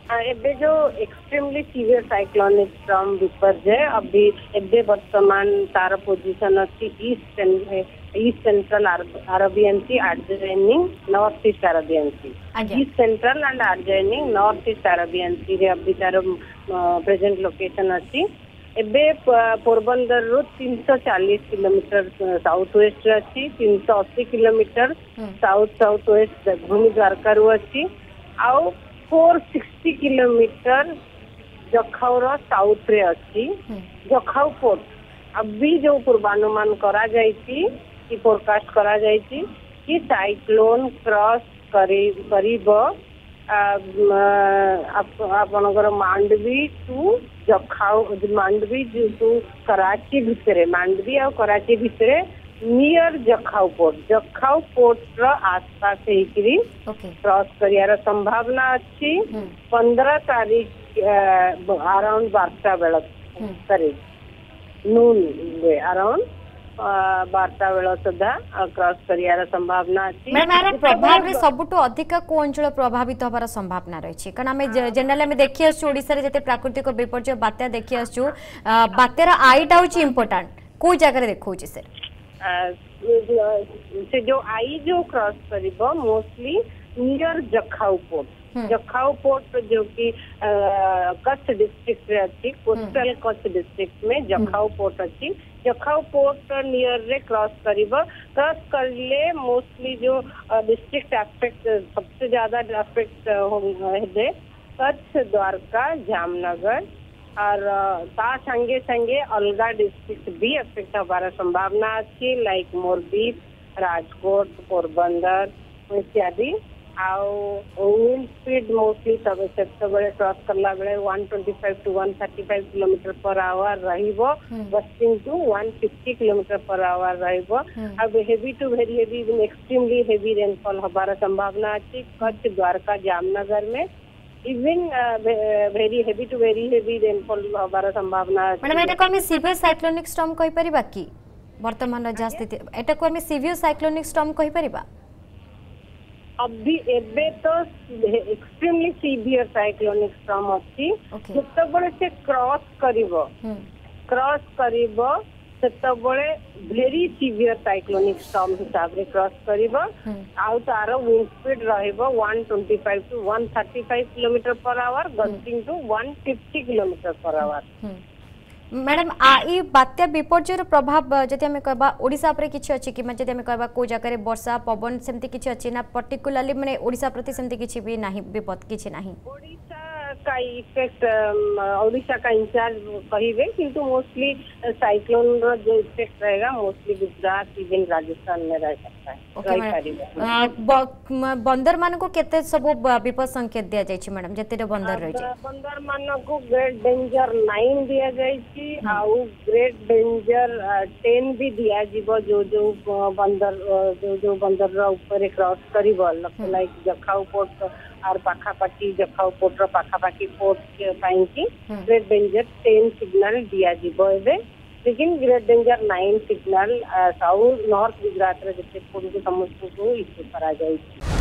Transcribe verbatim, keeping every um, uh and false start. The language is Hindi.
एबे जो extremely severe cyclonic storm Biparjoy अभी एबे वर्तमान तार पोजीशन अच्छी east east central Arabian sea adjoining north east Arabian sea east central and adjoining north east Arabian sea रे अभी तार प्रेजेंट लोकेशन अच्छी एबे पोरबंदर रु तीन सौ चालीस किलोमीटर साउथ वेस्ट अच्छी तीन सौ अस्सी किलोमीटर साउथ साउथ वेस्ट भूमि द्वारका रु अच्छी आउ फोर सिक्सटी किलोमीटर जखाउर साउथ रे अच्छी जखाउ पोर्ट अभी जो पूर्वानुमान करा जायछि कि फोरकास्ट करा जायछि कि साइक्लोन क्रॉस करी करीब आपनकर मांडवी टू जखाउ मांडवी टू कराची भितरे मांडवी और कराची भितरे near Jakhau port Jakhau port रो आसपास हेकरी क्रॉस करियार संभावना अच्छी पंद्रह तारीख अराउंड बारटा बेल करीब नून अराउंड बारटा बेल सुधा क्रॉस करियार संभावना अच्छी मैडम प्रभाव रे सबुटो अधिक को अंचल प्रभावित होबार संभावना रही कारण आम जनरल आम देखि आसु ओडिसा रे जते प्राकृतिक विपर्य बात्या देखि आसु बात्यार आईटा होची इंपोर्टेंट को जगह देखौची से से जो आई जो क्रॉस करिबो mostly near Jakhau port Jakhau port जो कि कच्छ डिस्ट्रिक्ट रे अच्छी कोस्टल कच्छ डिस्ट्रिक्ट में जखाउ पोर्ट अच्छी जखाउ पोर्ट नियर रे क्रॉस करिबो क्रॉस करले मोस्टली जो डिस्ट्रिक्ट एस्पेक्ट सबसे ज्यादा एस्पेक्ट हेदे कच्छ द्वारका जामनगर और ता संगे संगे अलगा डिस्ट्रिक्ट भी अफेक्ट होबार संभावना अच्छी लाइक मोरबी राजकोट पोरबंदर इत्यादि विंड स्पीड मोस्टली तब से क्रॉस करला बेले one twenty five to one thirty five kilometre per hour रहिबो gusting to one fifty kilometre per hour रहिबो अब heavy to very heavy extremely heavy rainfall होबार संभावना अच्छी कच्छ द्वारका जामनगर में even very heavy to very heavy rainfall होबार संभावना मैडम एटा को हम सीवियर साइक्लोनिक स्टॉर्म कहि परिबा की वर्तमान जा स्थिति एटा को हम सीवियर साइक्लोनिक स्टॉर्म कहि परिबा अभी एबे तो एक्सट्रीमली सीवियर साइक्लोनिक स्टॉर्म अछि जत बळे से क्रॉस करिवो क्रॉस करिवो सेतबळे वेरी सीवियर साइक्लोनिक स्टॉर्म हिसाब रे क्रॉस करिवो आउ तार विंड स्पीड रहइबो one twenty five to one thirty five kilometre per hour gusting to one fifty kilometre per hour madam आई बात्या विपर्जयर प्रभाव जति हमें कहबा ओडिसा पर किछि अछि कि जति हमें कहबा को जगह रे वर्षा पवन सेमति किछि अछि ना पर्टिकुलरली माने ओडिसा प्रति सेमति किछि भी नाही विपद किछि नाही ओडिसा का इफेक्ट ओडिसा का इंचार्ज कहिबे किंतु मोस्टली साइक्लोन रो जो इफेक्ट रहेगा मोस्टली गुजरात इवन राजस्थान में रह सकता है बंदर मान को केते सब विपद संकेत दिया जाय छी मैडम जते बंदर रही छी बंदर मान को ग्रेट डेंजर नाइन दिया जाय छी आउ ग्रेट डेंजर टेन भी दिया जीवो जो जो बंदर जो जो बंदर रो ऊपर क्रॉस करिवो लाइक जखाउ पोर्ट और पाखापाखी जखाउ पोर्ट रो पाखापाखी पोर्ट पाई की ग्रेट डेंजर टेन सिग्नल दिया जीवो एबे लेकिन great danger nine signal south north Gujarat रे जते पूर्व समस्त को इश्यू करा जाय छी।